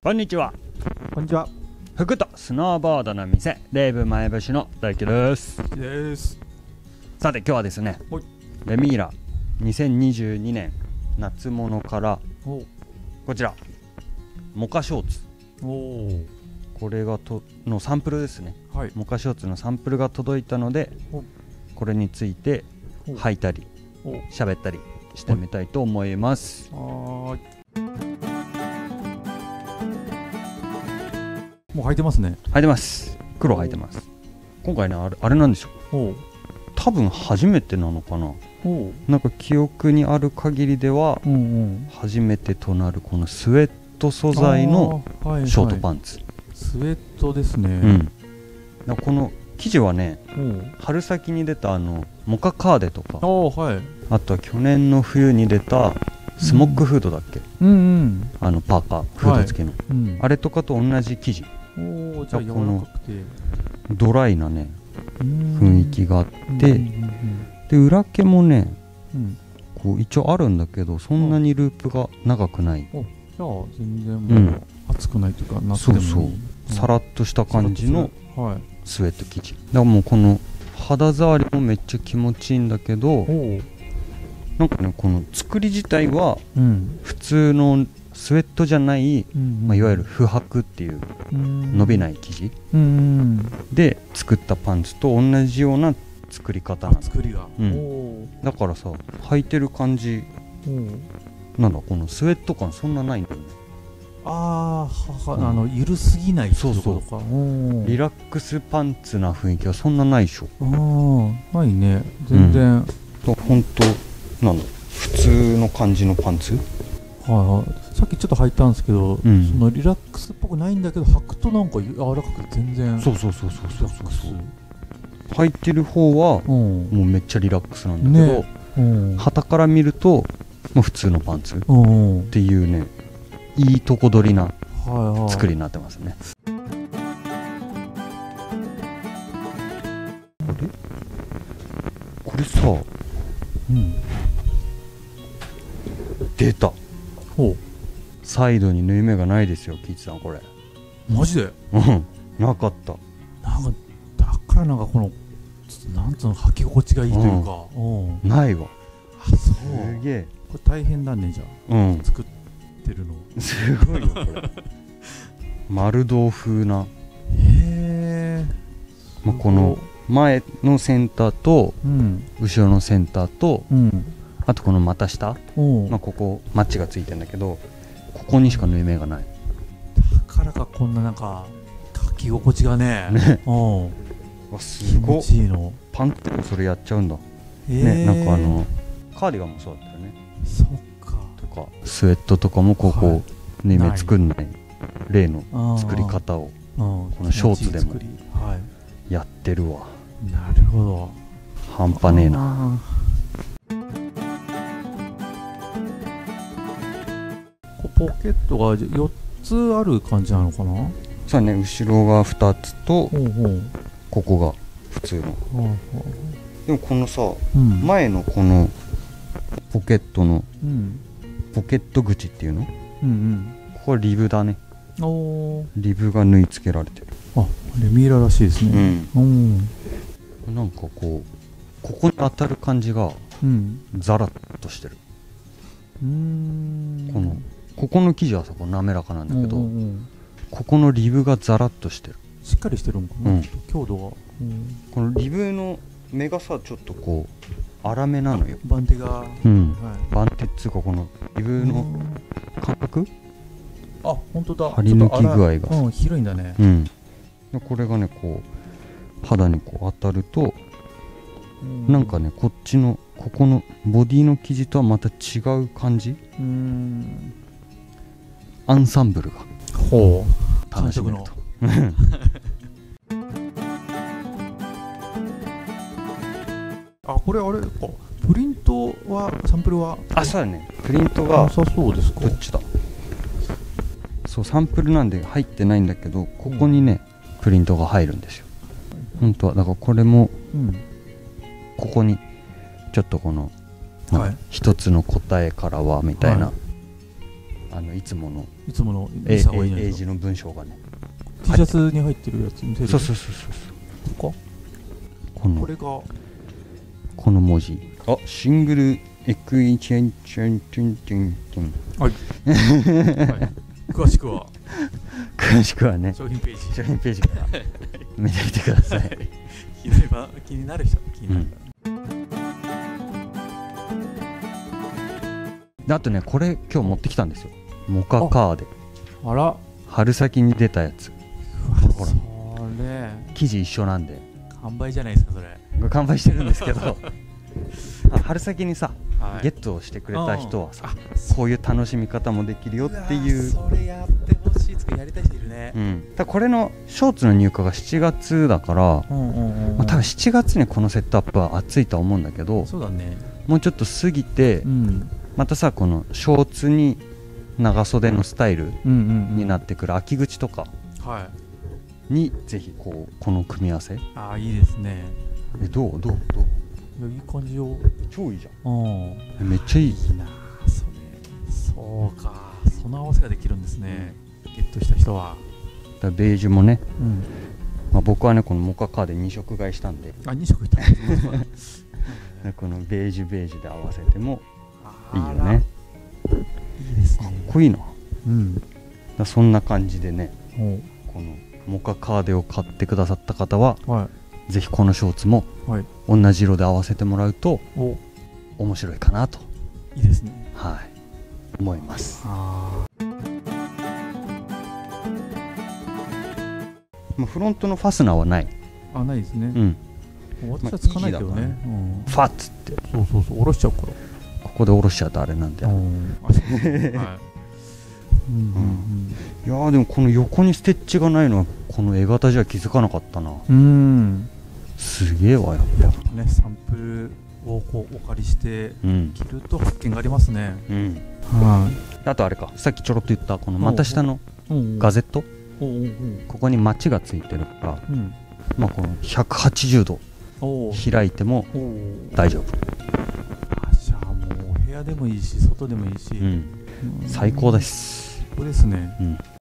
こんにちは。 こんにちは。 服とスノーボードの店レイブ前橋の大輝です。さて今日はですね、レミーラ2022年夏物からこちらモカショーツ、これがのサンプルですね、モカショーツのサンプルが届いたので、これについて履いたり喋ったりしてみたいと思います。 もう履いてますね。 履いてます。黒履いてます。今回ね、あれなんでしょう、多分初めてなのかな。なんか記憶にある限りでは初めてとなるこのスウェット素材のショートパンツ。 スウェットですね。 この生地はね、春先に出たモカカーデとか、あとは去年の冬に出たスモックフードだっけ、パーカーフード付きの、あれとかと同じ生地。 じゃあ柔らかくてドライなね雰囲気があって、で裏毛もね、こう一応あるんだけど、そんなにループが長くない。 じゃあ全然もう熱くないというか、夏でもいい、 さらっとした感じのスウェット生地だからもうこの肌触りもめっちゃ気持ちいいんだけど、なんかねこの作り自体は普通のスウェットじゃない、いわゆる不白っていう伸びない生地で作ったパンツと同じような作り方なの。 作りが、 だからさ、履いてる感じ、なんだこのスウェット感そんなないんだよね。 ゆるすぎないってことか。 リラックスパンツな雰囲気はそんなないでしょ。 ないね、全然。 本当なんだ普通の感じのパンツ。 さっきちょっと履いたんですけど、そのリラックスっぽくないんだけど、履くとなんか柔らかくて全然。そう履いてる方はもうめっちゃリラックスなんだけど、旗から見るともう普通のパンツっていうね、いいとこ取りな作りになってますね。これさ、出た。サイドに縫い目がないですよ、キイチさん。これマジでなかった。 なんかだからなんかこのなんつうの、履き心地がいいというか、 ないわ。 すげえ。 これ大変だね、じゃあ作ってるの。 すごいよこれ。丸胴風な。この前のセンターと後ろのセンターと、あとこの股下、ここマッチがついてるんだけど、ここにしか縫い目がない。 だからかこんななんか履き心地がね。 すごい。 気持ちいいの。 パンツでもそれやっちゃうんだね。なんかカーディガンもそうだったよね。 そっか。 とかスウェットとかもここ縫い目作んない例の作り方をこのショーツでもやってるわ。 なるほど。 半端ねえな。 ポケットが4つある感じなのかな。 そうね、後ろが2つとここが普通の。でもこのさ、前のこのポケットのポケット口っていうの、ここはリブだね。リブが縫い付けられてる。 レミーラらしいですね。 なんかここに当たる感じがザラッとしてる。ここの生地はさ、滑らかなんだけど、ここのリブがザラッとしてる。 しっかりしてるのかな、強度が。 このリブの目がさ、ちょっとこう粗めなのよ。 番手が、 番手っつうか、このリブの感覚、 本当だ。 張り抜き具合が広いんだね。 これがね、こう肌にこう当たると、なんかね、こっちのここのボディの生地とはまた違う感じ。アンサンブルが楽しめると。 これあれか、プリントはサンプルはそうだね、プリントがそうですか。 どっちだ。そう、サンプルなんで入ってないんだけど、ここにねプリントが入るんですよ、本当は。だからこれもここにちょっとこの一つの答えからはみたいないつもの英字の文章がね T シャツに入ってるやつ見せる。 そうこれがこの文字、シングルエクイチェンチェンチェンチェンチェン、はい、 詳しくはね商品ページから見てみてください。 気になる人は気になるから、 であとね、これ今日持ってきたんですよ。モカカーデ。 あら、 春先に出たやつ。ほら、 それ生地一緒なんで完売じゃないですか。それこれ完売してるんですけど春先にさ、ゲットをしてくれた人はさ、こういう楽しみ方もできるよっていう。 それやってほしい。やりたい人いるね。 だこれのショーツの入荷が7月だから、多分7月にこのセットアップは熱いとは思うんだけど、 そうだね、 もうちょっと過ぎて、またさ、このショーツに長袖のスタイルになってくる秋口とかにぜひこの組み合わせ。 ああ、いいですね。 どういい感じよ。 超いいじゃん。めっちゃいいな。そうか、その合わせができるんですね。ゲットした人は。 ベージュもね、僕はねこのモカカーで2色買いしたんで、 2色いったこのベージュで合わせてもいいよね。 いいですね。 かっこいいな。そんな感じでね、このモカカーデを買ってくださった方は、ぜひこのショーツも同じ色で合わせてもらうと面白いかなと。 いいですね。 思います。フロントのファスナーはない。 ないですね。私はつかないけどね。 ファッつって、 そう下ろしちゃうから、 ここで下ろしちゃうとあれなんで。いやでもこの横にステッチがないのはこの絵型じゃ気づかなかったな。すげえわ。やっぱね、サンプルをお借りして着ると発見がありますね。 あとあれか、さっきちょろっと言ったこの股下のガゼット、ここにマチがついてるから、この180度開いても大丈夫。 じゃあもうお部屋でもいいし外でもいいし、 最高です。 ここですね。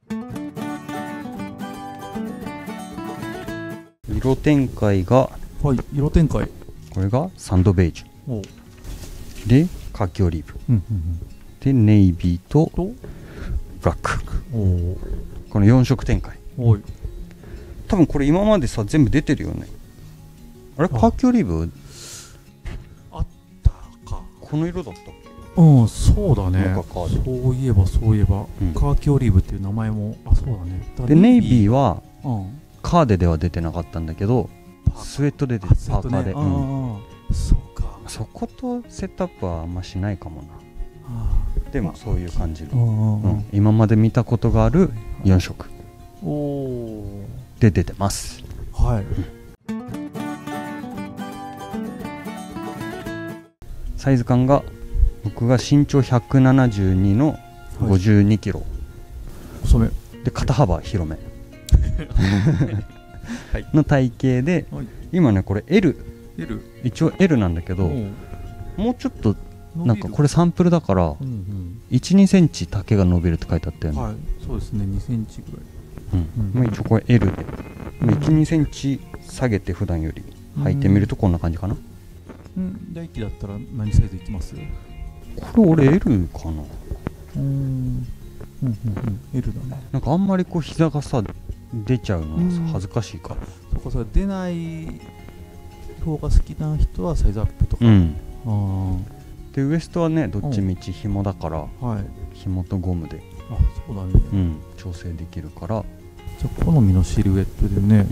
色展開が、これがサンドベージュでカーキオリーブでネイビーとブラック、この4色展開。多分これ今までさ全部出てるよね。あれ、カーキオリーブあったか。 この色だったっけ。 そうだね。そういえばカーキオリーブっていう名前も、そうだね。 でネイビーはカーデでは出てなかったんだけど、スウェットで出て、パーカーで。 そうか。 そことセットアップはあんましないかもな。でもそういう感じの、今まで見たことがある4色で出てます。サイズ感が、僕が身長172の52キロ、 細めで肩幅広めの体型で、今ねこれ L、一応 L なんだけど、もうちょっとなんかこれサンプルだから1、2センチ丈が伸びるって書いてあったよね。 そうですね、2センチぐらい。 一応これ L で1、2センチ下げて普段より履いてみるとこんな感じかな。 大輝だったら何サイズいきます？ これ俺 L かな。 L だね。 なんかあんまりこう膝がさ出ちゃうの恥ずかしいから。 そこさ、出ない方が好きな人はサイズアップとか。 でウエストはねどっちみち紐だから、紐とゴムでそうだね、 調整できるから。 じゃあ好みのシルエットでね。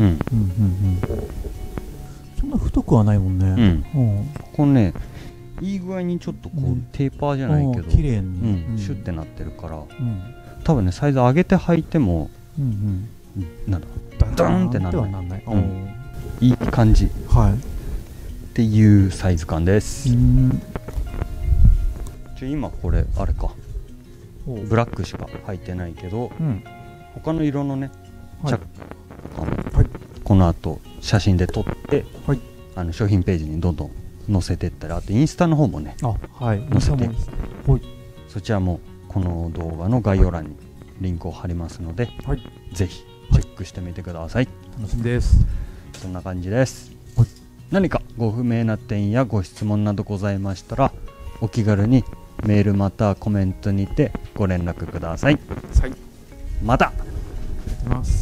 そんな太くはないもんね。 このねいい具合にちょっとこうテーパーじゃないけど綺麗にシュッてなってるから、多分ねサイズ上げて履いてもなんだドーンってならない、いい感じっていうサイズ感です。今これあれか、ブラックしか履いてないけど、他の色のねチャックとかもこの後写真で撮って、商品ページにどんどん載せていったり、あとインスタの方もね載せて、そちらもこの動画の概要欄にリンクを貼りますので、はい、ぜひチェックしてみてください。 楽しみです。 そんな感じです。何かご不明な点やご質問などございましたら、お気軽にメールまたはコメントにてご連絡ください。また。 ありがとうございます。